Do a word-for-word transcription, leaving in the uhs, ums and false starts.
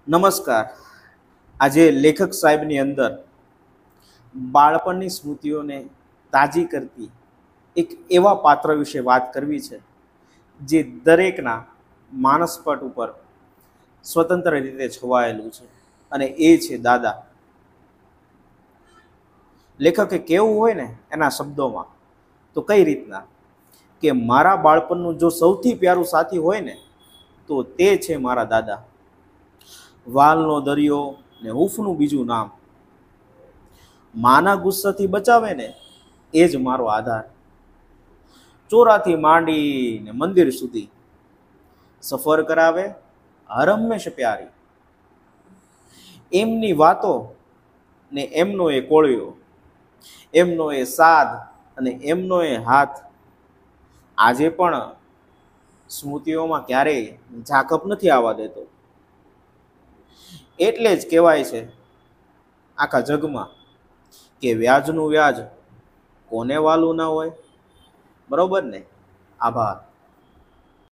નમસ્કાર. આજે લેખક સાહેબની અંદર બાળપણની સ્મૃતિઓને તાજી કરતી એક એવા પાત્ર વિશે વાત કરવી છે જે દરેકના માનસપટ ઉપર સ્વતંત્ર રીતે છવાયેલું છે, અને એ છે દાદા. લેખકે કેવું હોય ને એના શબ્દોમાં તો કઈ રીતના કે મારા બાળપણનું જો સૌથી પ્યારું સાથી હોય ને તો તે છે મારા દાદા. વાલનો દરિયો ને હૂફનું બીજું નામ, માના ગુસ્સાથી બચાવે ને એ જ મારો આધાર. ચોરાથી માંડીને મંદિર સુધી સફર કરાવે હર હંમેશ પ્યારી. એમની વાતો ને એમનો એ કોળિયો, એમનો એ સાદ અને એમનો એ હાથ આજે પણ સ્મૃતિઓમાં ક્યારેય ઝાકપ નથી આવવા દેતો. એટલે જ કહેવાય છે આખા જગમાં કે વ્યાજનું વ્યાજ કોને વાલું ના હોય. બરોબર ને? આભાર.